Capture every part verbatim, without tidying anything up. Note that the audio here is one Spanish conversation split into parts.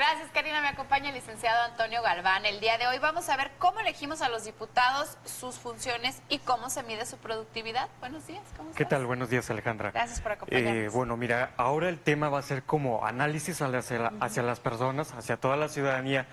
Gracias, Karina. Me acompaña el licenciado Antonio Galván. El día de hoy vamos a ver cómo elegimos a los diputados, sus funciones y cómo se mide su productividad. Buenos días, ¿cómo estás? ¿Qué tal? Buenos días, Alejandra. Gracias por acompañarnos. Eh, bueno, mira, ahora el tema va a ser como análisis hacia, la, hacia las personas, hacia toda la ciudadanía,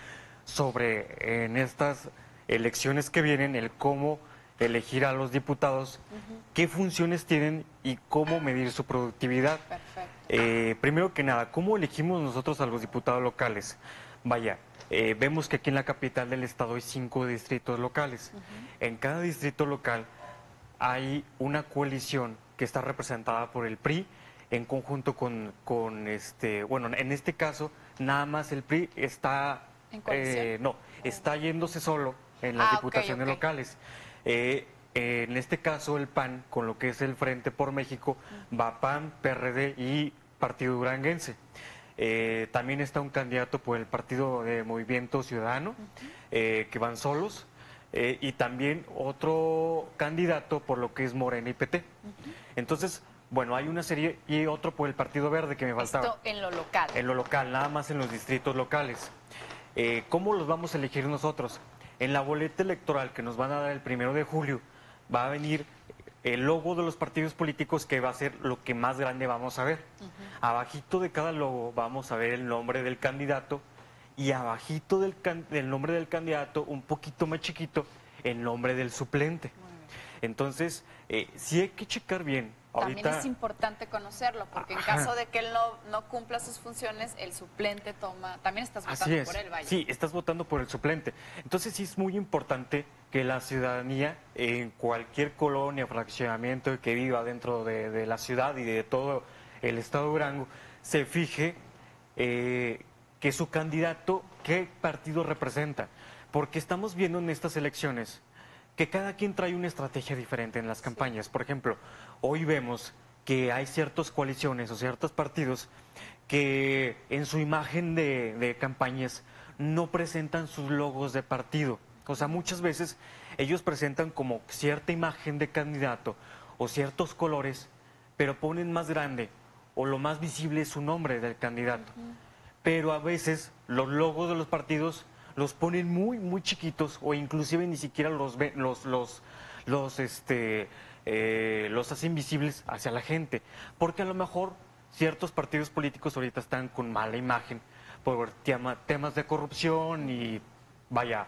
sobre en estas elecciones que vienen, el cómo elegir a los diputados, uh-huh. qué funciones tienen y cómo medir su productividad. Perfecto. Eh, primero que nada, ¿cómo elegimos nosotros a los diputados locales? Vaya, eh, vemos que aquí en la capital del estado hay cinco distritos locales. Uh-huh. En cada distrito local hay una coalición que está representada por el P R I en conjunto con, con este, bueno, en este caso nada más el P R I está, ¿En coalición? Eh, no, está yéndose solo en las ah, diputaciones okay, okay. locales. Eh, eh, en este caso el P A N, con lo que es el Frente por México, uh-huh. va P A N, P R D y Partido Duranguense. Eh, también está un candidato por el Partido de Movimiento Ciudadano, uh-huh. eh, que van solos. Eh, y también otro candidato por lo que es Morena y P T. Uh-huh. Entonces, bueno, hay una serie y otro por el Partido Verde que me faltaba. Esto en lo local. En lo local, nada más en los distritos locales. Eh, ¿Cómo los vamos a elegir nosotros? En la boleta electoral que nos van a dar el primero de julio va a venir el logo de los partidos políticos, que va a ser lo que más grande vamos a ver. Uh-huh. Abajito de cada logo vamos a ver el nombre del candidato, y abajito del, can del nombre del candidato, un poquito más chiquito, el nombre del suplente. Entonces, eh, sí hay que checar bien. También Ahorita... es importante conocerlo, porque en Ajá. caso de que él no, no cumpla sus funciones, el suplente toma... También estás votando Así es. por él, vaya. Sí, estás votando por el suplente. Entonces sí es muy importante que la ciudadanía, en cualquier colonia, fraccionamiento que viva dentro de, de la ciudad y de todo el estado de Durango, se fije... Eh, que su candidato, qué partido representa, porque estamos viendo en estas elecciones que cada quien trae una estrategia diferente en las campañas. Por ejemplo, hoy vemos que hay ciertas coaliciones o ciertos partidos que en su imagen de, de campañas no presentan sus logos de partido. O sea, muchas veces ellos presentan como cierta imagen de candidato o ciertos colores, pero ponen más grande o lo más visible es su nombre del candidato. Uh-huh. Pero a veces los logos de los partidos los ponen muy, muy chiquitos, o inclusive ni siquiera los los los los este eh, los hacen visibles hacia la gente, porque a lo mejor ciertos partidos políticos ahorita están con mala imagen por tema, temas de corrupción y vaya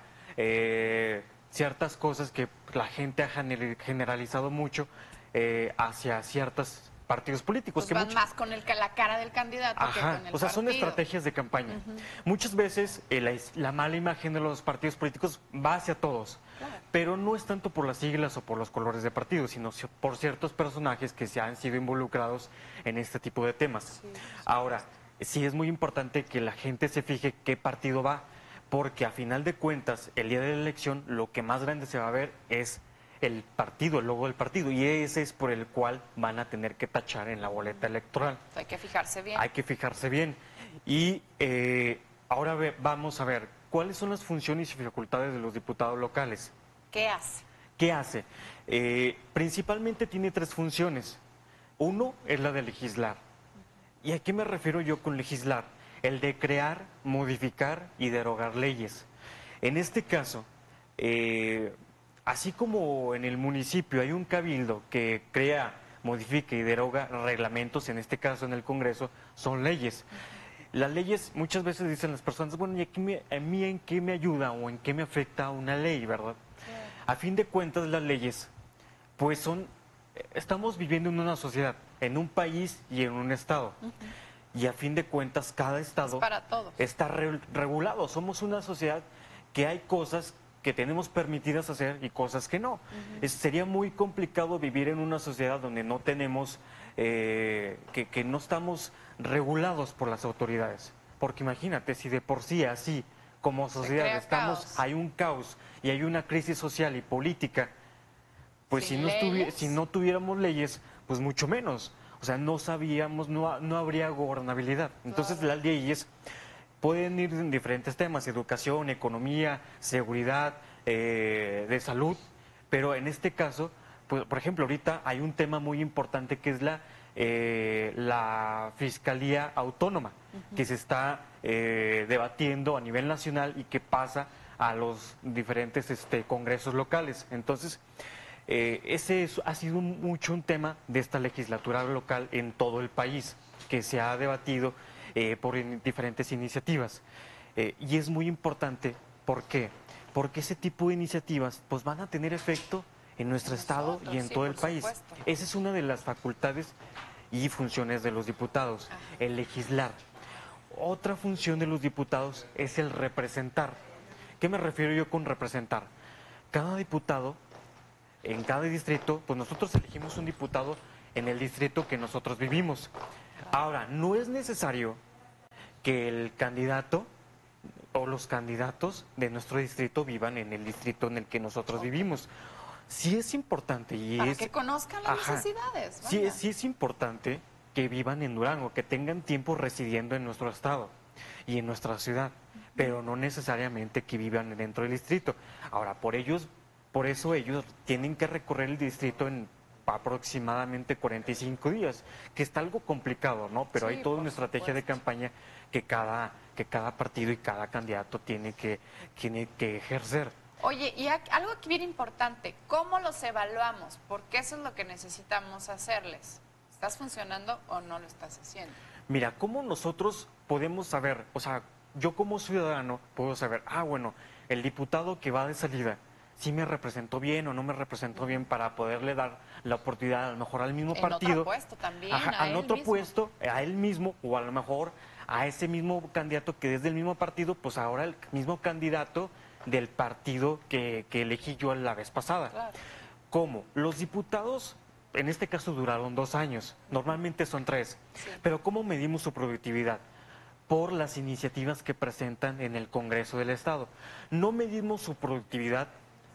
eh, ciertas cosas que la gente ha generalizado mucho eh, hacia ciertas partidos políticos. Pues que van mucho... más con el, la cara del candidato. Ajá, que con el o sea, partido. son estrategias de campaña. Uh-huh. Muchas veces eh, la, la mala imagen de los partidos políticos va hacia todos, claro. Pero no es tanto por las siglas o por los colores de partido, sino por ciertos personajes que se han sido involucrados en este tipo de temas. Sí, sí. Ahora, sí es muy importante que la gente se fije qué partido va, porque a final de cuentas, el día de la elección, lo que más grande se va a ver es el partido, el logo del partido, y ese es por el cual van a tener que tachar en la boleta electoral. Hay que fijarse bien. Hay que fijarse bien. Y eh, ahora ve, vamos a ver, ¿cuáles son las funciones y facultades de los diputados locales? ¿Qué hace? ¿Qué hace? Eh, principalmente tiene tres funciones. Uno es la de legislar. ¿Y a qué me refiero yo con legislar? El de crear, modificar y derogar leyes. En este caso, eh, así como en el municipio hay un cabildo que crea, modifica y deroga reglamentos, en este caso en el Congreso, son leyes. Las leyes, muchas veces dicen las personas, bueno, ¿y aquí me, a mí en qué me ayuda o en qué me afecta una ley, verdad? Sí. A fin de cuentas, las leyes, pues son, estamos viviendo en una sociedad, en un país y en un estado. Uh-huh. Y a fin de cuentas, cada estado es para todos. Está re regulado. Somos una sociedad que hay cosas que tenemos permitidas hacer y cosas que no. Uh-huh. es, sería muy complicado vivir en una sociedad donde no tenemos, eh, que, que no estamos regulados por las autoridades. Porque imagínate, si de por sí así, como sociedad, estamos, caos. hay un caos y hay una crisis social y política, pues si no, si no tuviéramos leyes, pues mucho menos. O sea, no sabíamos, no, no habría gobernabilidad. Entonces claro. Las leyes pueden ir en diferentes temas, educación, economía, seguridad, eh, de salud, pero en este caso, pues, por ejemplo, ahorita hay un tema muy importante que es la eh, la Fiscalía Autónoma, uh-huh. que se está eh, debatiendo a nivel nacional y que pasa a los diferentes este, congresos locales. Entonces, eh, ese es, ha sido un, mucho un tema de esta legislatura local en todo el país, que se ha debatido eh, por in, diferentes iniciativas. Eh, y es muy importante, ¿por qué? Porque ese tipo de iniciativas pues, van a tener efecto en nuestro estado y en sí, todo el país. Supuesto. Esa es una de las facultades y funciones de los diputados, Ajá. el legislar. Otra función de los diputados es el representar. ¿Qué me refiero yo con representar? Cada diputado, en cada distrito, pues nosotros elegimos un diputado en el distrito que nosotros vivimos. Ahora, no es necesario que el candidato o los candidatos de nuestro distrito vivan en el distrito en el que nosotros okay. vivimos. Sí es importante y Para es... que conozcan las Ajá. necesidades. Sí es, sí es importante que vivan en Durango, que tengan tiempo residiendo en nuestro estado y en nuestra ciudad, pero no necesariamente que vivan dentro del distrito. Ahora, por ellos, por eso ellos tienen que recorrer el distrito en aproximadamente cuarenta y cinco días, que está algo complicado, ¿no? Pero sí, hay toda una estrategia supuesto. de campaña que cada, que cada partido y cada candidato tiene que, tiene que ejercer. Oye, y algo aquí bien importante, ¿cómo los evaluamos? Porque eso es lo que necesitamos hacerles. ¿Estás funcionando o no lo estás haciendo? Mira, ¿cómo nosotros podemos saber? O sea, yo como ciudadano puedo saber, ah, bueno, el diputado que va de salida, ¿sí me representó bien o no me representó bien para poderle dar la oportunidad a lo mejor al mismo en partido? En otro puesto también, Ajá, a en él otro mismo. puesto, a él mismo o a lo mejor a ese mismo candidato que es del mismo partido, pues ahora el mismo candidato del partido que, que elegí yo la vez pasada. Claro. ¿Cómo? Los diputados, en este caso duraron dos años, normalmente son tres, sí. pero ¿cómo medimos su productividad? Por las iniciativas que presentan en el Congreso del Estado. No medimos su productividad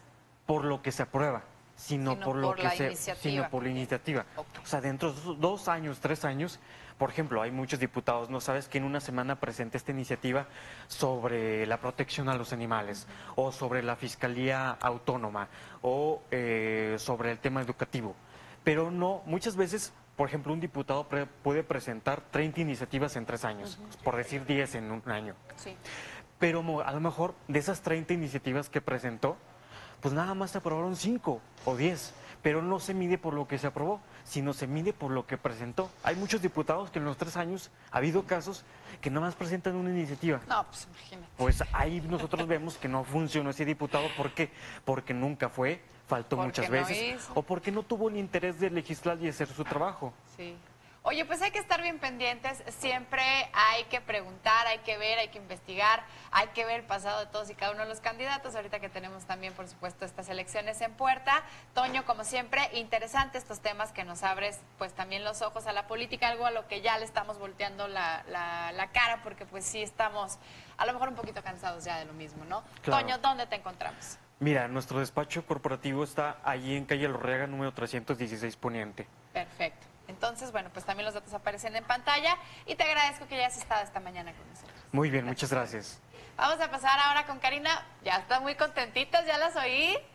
por lo que se aprueba, sino, sino por lo por que la se, iniciativa. sino por la iniciativa. Okay. O sea, dentro de dos años, tres años, por ejemplo, hay muchos diputados, ¿no sabes que en una semana presenta esta iniciativa sobre la protección a los animales, uh-huh. o sobre la Fiscalía Autónoma, o eh, sobre el tema educativo? Pero no, muchas veces, por ejemplo, un diputado pre puede presentar treinta iniciativas en tres años, uh-huh. por decir diez en un año. Sí. Pero a lo mejor de esas treinta iniciativas que presentó, pues nada más se aprobaron cinco o diez, pero no se mide por lo que se aprobó, sino se mide por lo que presentó. Hay muchos diputados que en los tres años ha habido casos que nada más presentan una iniciativa. No, pues imagínate. Pues ahí nosotros vemos que no funcionó ese diputado. ¿Por qué? Porque nunca fue, faltó porque muchas no veces, hizo. o porque no tuvo el interés de legislar y hacer su trabajo. Sí. Oye, pues hay que estar bien pendientes, siempre hay que preguntar, hay que ver, hay que investigar, hay que ver el pasado de todos y cada uno de los candidatos, ahorita que tenemos también, por supuesto, estas elecciones en puerta. Toño, como siempre, interesante estos temas que nos abres, pues también los ojos a la política, algo a lo que ya le estamos volteando la, la, la cara, porque pues sí estamos a lo mejor un poquito cansados ya de lo mismo, ¿no? Claro. Toño, ¿dónde te encontramos? Mira, nuestro despacho corporativo está allí en calle Lorrega, número trescientos dieciséis Poniente. Perfecto. Entonces, bueno, pues también los datos aparecen en pantalla y te agradezco que hayas estado esta mañana con nosotros. Muy bien, gracias. Muchas gracias. Vamos a pasar ahora con Karina. Ya están muy contentitas, ya las oí.